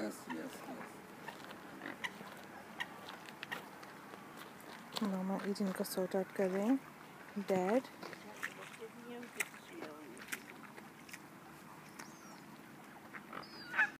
Yes yes yes. मामा ईद इनका sort out कर रहे हैं। डैड